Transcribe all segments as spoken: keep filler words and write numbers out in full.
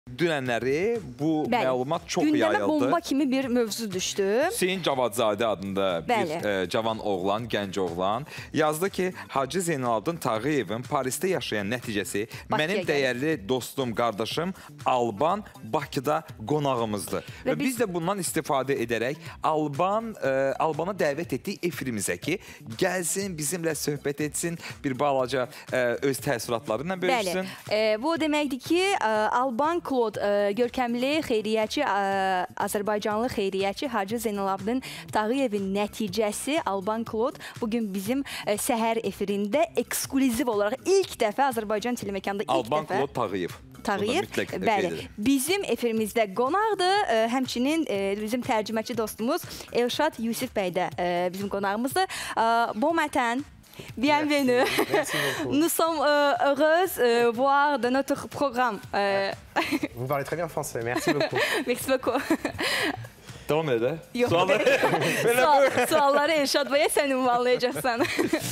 Dünənləri bu Bəli. məlumat çox Gündəmə yayıldı. Gündəmə bomba kimi bir mövzu düşdü. Hüseyin Cavadzadə adında Bəli. bir e, cavan oğlan, gənc oğlan yazdı ki, Hacı Zeynalabdin Tağıyevin Parisdə yaşayan nəticəsi Bakıya mənim dəyərli gəlir. dostum, qardaşım Alban Bakıda qonağımızdır. Və, Və biz... biz də bundan istifadə edərək Alban e, Albanı dəvət etdik efirimizə ki, gəlsin, bizimlə söhbət etsin, bir balaca e, öz təəssüratları ilə bölüşsün. Bəli, e, bu deməkdir ki, e, Alban Klod, e, görkəmli xeyriyyəçi, e, Azərbaycanlı xeyriyyəçi Hacı Zeynalabdin Tağıyevin nəticəsi Alban Klod bugün bizim e, səhər efirində eksklüziv olaraq ilk dəfə Azərbaycan telemekanında ilk Alban dəfə Klod Tağıyev. Tağıyev, bəli, bizim efirimizdə qonaqdır. E, həmçinin e, bizim tərcüməçi dostumuz Elşad Yusif bəy də e, bizim qonağımızdır. E, bon matin. Bienvenue. Merci beaucoup. Nous sommes euh, heureuses de euh, voir de notre programme. Euh... Vous parlez très bien français, merci beaucoup. Merci beaucoup. Devam edə. Sualları, Sual, sualları Elşad bəyə sən ünvanlayacaqsan.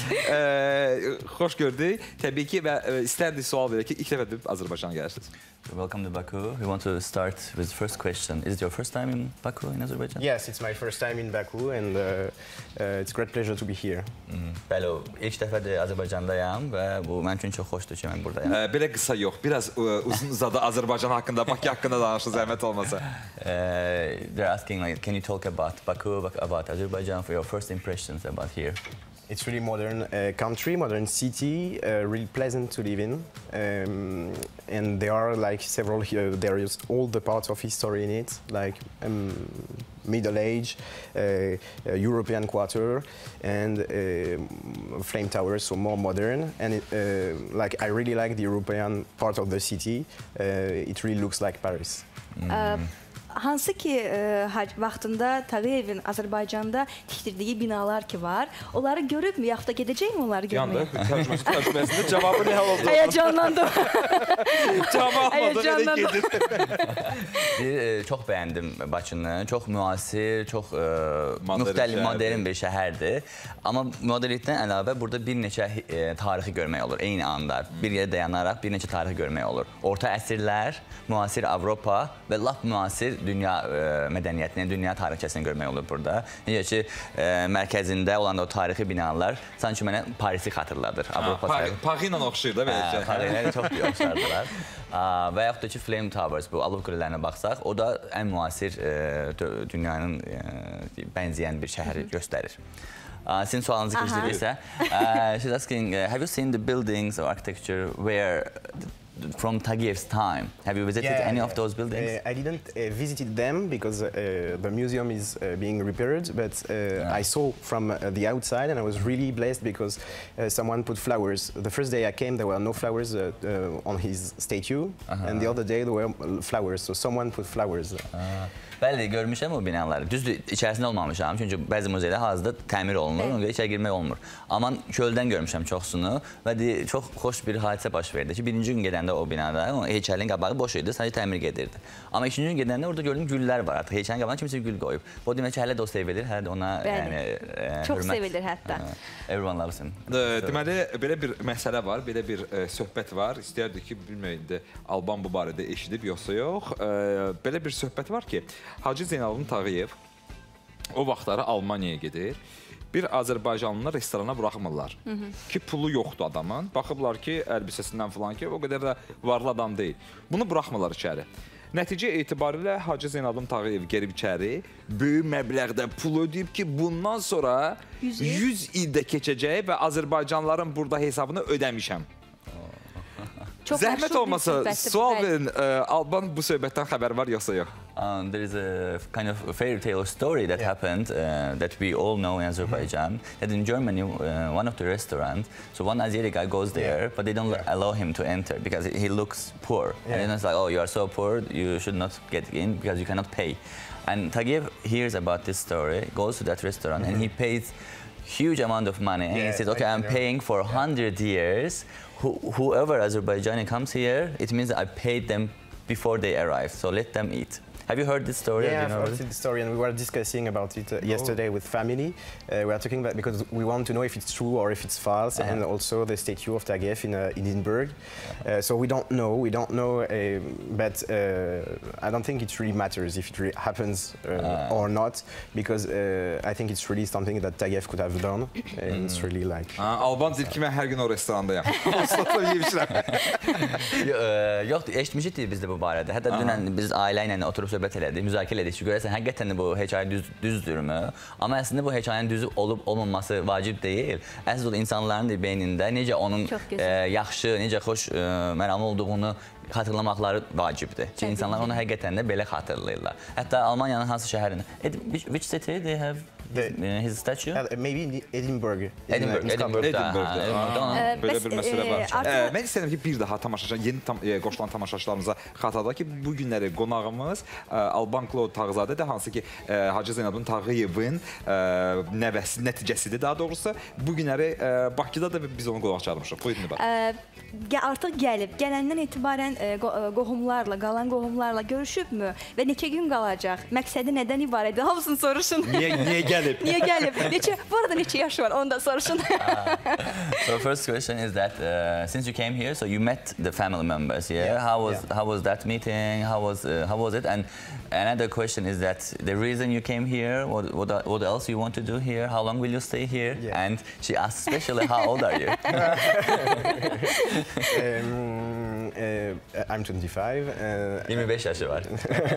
Xoş gördük. Təbii ki, və istərdik sual verək ki, ilk dəfə Azərbaycana gəlirsiniz. Welcome to Baku. We want to start with the first question. Is it your first time in Baku, in Azerbaijan? Yes, it's my first time in Baku and uh, uh, it's a great pleasure to be here. Hmm. Bəli, ilk dəfədir Azərbaycandayam və bu mənim üçün çox xoşdur ki, mən buradayam. Belə qısa yox, biraz uzun uzadı Azərbaycan haqqında, Bakı haqqında danışın, zəhmət olmasa. They're asking, like, can you talk about Baku, about Azerbaijan, for your first impressions about here? It's really modern uh, country, modern city, uh, really pleasant to live in, um, and there are like several. Uh, there is all the parts of history in it, like um, Middle Age, uh, uh, European Quarter, and uh, Flame Towers, so more modern. And it, uh, like I really like the European part of the city. Uh, it really looks like Paris. Mm. Um. Hansı ki e, vaxtında Tağıyevin Azərbaycanda tikdirdiyi binalar ki var, onları görübmü, yaxud da gedəcəkmi onları görməyə? Yandı, tərcüməsi tərcüməsində cavabı nə oldu? Həyecanlandım. Cavabı almadan elə gedir. Bir, çox bəyəndim Bakını, çox müasir, çox e, müxtəlif, modern bir şəhərdir. Amma modernlikdən əlavə burada bir neçə e, tarixi görmək olur, eyni anda. Bir yerə dayanaraq bir neçə tarixi görmək olur. Orta əsrlər, müasir Avropa və lap müasir dünya e, mədəniyyətini, dünya tarixçəsini görmək olur burada. Necə ki, e, mərkəzində olan o tarixi binalar sanki mənə Parisi xatırladır. Paris ilə oxşayır da belə şey. Paris ilə çox oxşardılar. Və yaxud da ki, Flame Towers, bu alov qülələrinə baxsaq, o da ən müasir e, dünyanın e, bənzəyən bir şəhəri göstərir. Uh, Sizin sualınızı keçirirsə, uh, she's asking, uh, have you seen the buildings or architecture where from Tağıyev's time? Have you visited yeah, any yeah. of those buildings? Uh, I didn't uh, visit them because uh, the museum is uh, being repaired, but uh, yeah. I saw from uh, the outside and I was really blessed because uh, someone put flowers. The first day I came, there were no flowers uh, uh, on his statue, uh-huh. and the other day there were flowers, so someone put flowers. Uh-huh. Bəli, görmüşəm o binaları. Düzdür, içərisində olmamışam, çünki bəzi muzeylər hazırda təmir olunur, ona görə içəri girmək olmur. Amma çöldən görmüşəm çoxsunu və çox xoş bir hadisə baş verdi ki, birinci gün gedəndə o binada, heykəlin qabağı boş idi, sadəcə təmir gedirdi. Amma ikinci gün gedəndə orada gördüm güllər var artıq, heykəlin qabağına kimsə gül qoyub. Bu demək ki, hələ də o sevilir, hələ də ona yəni, çox sevilir hətta. Everyone loves him. Deməli, belə bir məsələ var, belə bir söhbət var. İstəyərdik ki, bilməyim, Alban bu barədə eşidib, yoxsa yox. Belə bir söhbət var ki, Hacı Zeynalabdin Tağıyev o vaxtları Almaniyaya gedir. Bir Azərbaycanlılar restorana buraxmırlar. Hı -hı. Ki, pulu yoxdur adamın. Baxıblar ki, əlbisəsindən falan ki, o qədər də varlı adam deyil. Bunu buraxmırlar içəri. Nəticə etibarilə Hacı Zeynalabdin Tağıyev gelib içəri, böyük məbləğdə pul ödəyib ki, bundan sonra yüz ildə keçəcək və Azərbaycanlıların burada hesabını ödəmişəm. Çok Zəhmət olmasa, sual verin, Alban bu söhbətdən xəbər var, yoxsa yox? Um, there is a kind of fairy tale story that yeah. happened uh, that we all know in Azerbaijan. Mm-hmm. That in Germany, uh, one of the restaurants, so one Azeri guy goes there, yeah. but they don't yeah. allow him to enter because he looks poor. Yeah. And then it's like, oh, you are so poor, you should not get in because you cannot pay. And Tağıyev hears about this story, goes to that restaurant, mm-hmm. and he pays huge amount of money. And yeah, he says, okay, I'm paying for one hundred yeah. years. Who, whoever Azerbaijani comes here, it means that I paid them before they arrive. So let them eat. Have you heard this story? Yeah, you I've know heard the story, and we were discussing about it uh, yesterday with family. Uh, we were talking about because we want to know if it's true or if it's false, uh-huh. and also the statue of Taguieff in uh, Edinburgh. Uh, so we don't know. We don't know, uh, but uh, I don't think it really matters if it really happens uh, uh. or not, because uh, I think it's really something that Taguieff could have done, and mm. it's really like. Ha, Alban deyir ki, mən hər gün o restorandayam. Oslatla yemişlər. Yoxdur, eşitmişdik biz də bu barədə. Hətta dünən biz ailə ilə oturub söhbət elədik, müzakirə elədik ki, görəsən həqiqətən bu hekayə düz, düzdürmü? Amma əslində bu hekayənin düzü olub olmaması vacib deyil. Əsl insanların beynində necə onun e, yaxşı, necə xoş e, məramlı olduğunu xatırlamaqları vacibdir. Çünki insanlar onu həqiqətən də belə xatırlayırlar. Hətta Almaniyanın hansı şəhərində? Which city they have his, his statue? Uh, maybe Edinburgh. Edinburgh, Edinburgh'da. Belə bir məsələ var. Mən istəyirəm ki, bir daha tamaşaçılar, yeni tam, e, qoşulan tamaşaçılarımıza xatırladaq ki, bu günləri qonağımız e, Alban Klod Tağızadədir, hansı ki e, Hacı Zeynalabdin Tağıyevin e, nəvəsi, nəticəsidir daha doğrusu. Bu günləri e, Bakıda da biz onu qonaq çağırmışıq. Buyurun var. E, artıq gəlib, gələndən etibarən e, qohumlarla, qalan qohumlarla görüşübmü və neçə gün qalacaq? Məqsədi nədən ibarətdir? Hamısını soruşun. Niyə, niyə gəlib? Niyə gəlib? Neçə, bu arada neçə yaşı var? Onu da soruşun. uh, so first question is that uh, since you came here, so you met the family members, yeah? yeah how was yeah. how was that meeting? How was uh, how was it? And another question is that the reason you came here, what what, what else you want to do here? How long will you stay here? Yeah. And she asked especially, how old are you? um, uh, I'm twenty-five. Uh, yirmi beş yaşı var.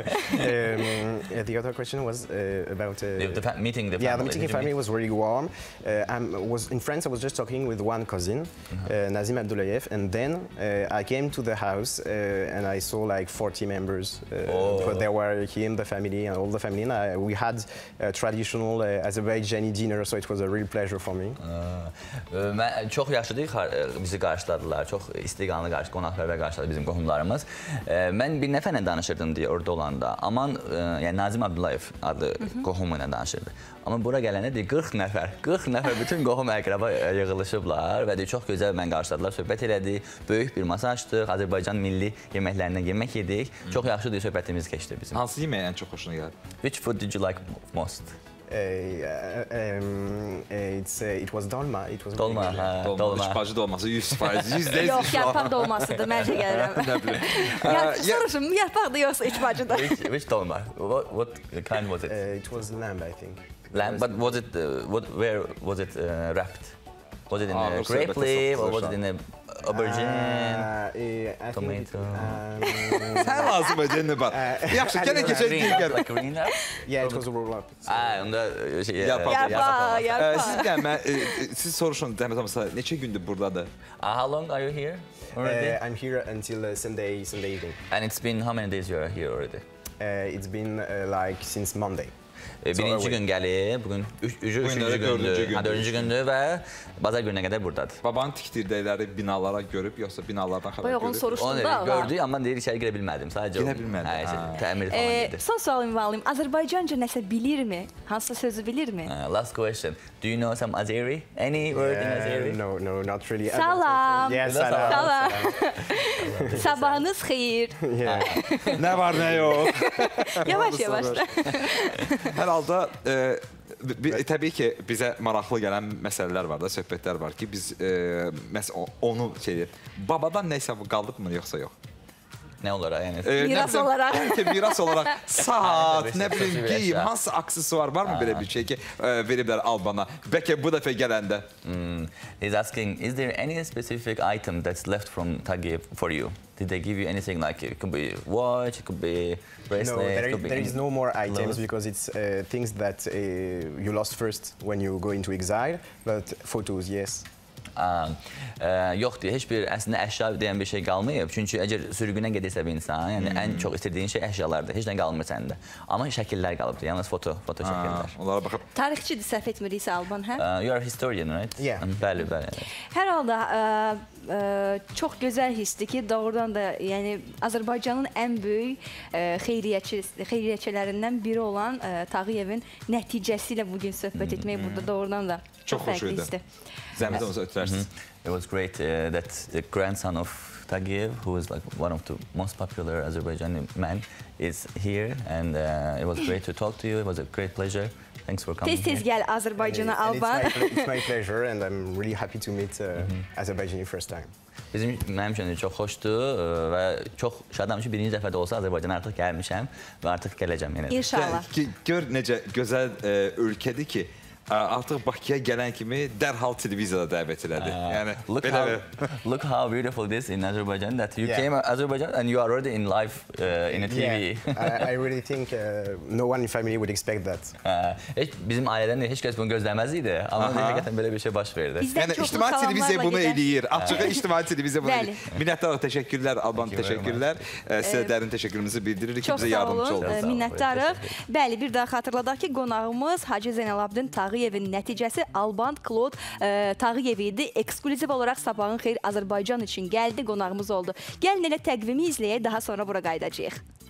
um, the other question was uh, about uh, the, the meeting. The yeah, the meeting in family was really warm. Uh, I was in France. I was just talking with one cousin, mm-hmm. uh, Nazim Abdullayev, and then uh, I came to the house uh, and I saw like forty members. Uh, oh. But there were him, the family, and all the family. And I, we had a traditional uh, Azerbaijani dinner, so it was a real pleasure for me. Mən çox yaxşıdır, bizi qarşıladılar, çox istiqanlı qarşı qonaqlarla qarşıladı bizim qohumlarımız. Mən bir nəfərlə danışırdım deyə orada olanda. Aman, yəni Nazim Abdullayev adlı qohumu ilə danışırdı. Amma bura gələndə deyir qırx nəfər, qırx nəfər bütün qohum əqraba yığılışıblar və deyir çox gözəl mən qarşıladılar, söhbət elədik, böyük bir masa açdıq, Azərbaycan milli yeməklərindən yemək yedik. Çox yaxşı deyir, söhbətimiz keçdi bizim. Hansı yeməyə ən çox xoşuna gəldi? Which food did you like most? Uh, um, it's, uh, it was dolma. It was dolma, really ha, dolma. dolma. İşbacı dolması yüz faiz, yüzde yüz. Yox, yarpaq dolmasıdır, məncə gəlirəm. Nə bilim. Soruşum, yarpaqdır yoxsa içbacıdır? Which, which dolma? What, what kind was it? Uh, it was lamb, I think. Lamb, but was it, uh, what, where was it uh, wrapped? Was it in a grape leaf or was it in a aubergine, uh, uh, tomato? Sən lazım edin bax. Yaxşı, gəlin keçək digər. Like green wrap? Yeah, it was a roll up. Ah, onda şey, yarpaq. Yarpaq, yarpaq. Siz gəlmə, siz soruşun Dəmət Amsa, neçə gündür burdadır? How long are you here already? Uh, I'm here until uh, Sunday, Sunday evening. And it's been how many days you are here already? Uh, it's been uh, like since Monday. Birinci gün gəlib, bugün üç, üçüncü gündür, ha, dördüncü gündür və bazar gününə qədər buradadır. Babanın tikdirdikləri binalara görüb, yoxsa binalardan xəbər görüb? Bayaq onu soruşdum da. Onu gördük, amma deyir içəri girə bilmədim. Sadəcə girə bilmədim. Hə, təmir falan edir. Son sualımı alayım. Azərbaycanca nəsə bilirmi? Hansısa sözü bilirmi? Uh, last question. Do you know some Azeri? Any word in Azeri? No, no, not really. Salam. Yeah, salam. Salam. Sabahınız xeyir. Nə var, nə yox? Yavaş, yavaş. Hər halda e, təbii ki, bizə maraqlı gələn məsələlər var da, söhbətlər var ki, biz e, məs onu şey deyir, babadan nəysə qaldıbmı, yoxsa yox? Nə olaraq, yəni? E, miras olaraq. Bəlkə miras olaraq saat, nə bilim, geyim, hansı aksesuar var mı belə bir şey ki, e, veriblər Albana? Bəlkə bu dəfə gələndə. Mm. He's asking, is there any specific item that's left from Taguieff for you? Did they give you anything like it? It could be watch, it could be bracelet, no, there, it could is, there is no more items clothes. Because it's uh, things that uh, you lost first when you go into exile, but photos, yes. Aa, e, yoxdur, heç bir əslində əşya deyən bir şey qalmayıb. Çünki əgər sürgünə gedirsə bir insan, yəni hmm. ən çox istədiyin şey əşyalardır. Heç nə qalmır səndə. Amma şəkillər qalıbdır, yalnız foto, foto şəkillər. Onlara baxıb. Tarixçidir, səhv etmiriksə Alban, hə? Uh, you are a historian, right? Yeah. Bəli, bəli. Hər halda ə, ə, çox gözəl hissdir ki, doğrudan da yəni Azərbaycanın ən böyük ə, xeyriyyəçi, xeyriyyəçilərindən biri olan ə, Tağıyevin nəticəsi ilə bugün söhbət etmək hmm. burada doğrudan da çox, çox fərqli hissdir. Zəhmət olmasa ötürərsiniz. It was great uh, that the grandson of Tagiev, who is like one of the most popular Azerbaijani men, is here, and uh, it was great to talk to you. It was a great pleasure. Thanks for coming. Tez-tez gəl Azərbaycana, Alban. It's my, it's my pleasure, and I'm really happy to meet uh, mm-hmm. Azerbaijani first time. Bizim mənim üçün çox xoşdur və çox şadam ki, birinci dəfə də olsa Azərbaycana artıq gəlmişəm və artıq gələcəm yenə. İnşallah. Gör necə gözəl e, ölkədir ki, artıq Bakıya gələn kimi dərhal televiziyada dəvət elədi. Uh, yəni, look, how, look how beautiful this in Azerbaijan, that you yeah. came to Azerbaijan and you are already in live uh, in a T V. Yeah. I, I really think uh, no one in family would expect that. Uh, heç, bizim ailədən heç kəs bunu gözləməz idi, amma həqiqətən belə bir şey baş verdi. Yəni, ictimai televiziya bunu eləyir. Açığı ictimai televiziya bunu eləyir. Minnətdarıq, təşəkkürlər, Alban, təşəkkürlər. Sizə dərin təşəkkürümüzü bildiririk ki, bizə yardımcı oldunuz. Minnətdarıq. Bəli, bir daha xatırladaq ki, qonağımız Hacı Zeynalabdin Tağıyevin nəticəsi Alban Klod e, Tağıyev idi. Ekskluziv olaraq Sabahın Xeyir Azərbaycan üçün gəldi, qonağımız oldu. Gəlin elə təqvimi izləyək, daha sonra bura qayıdacağıq.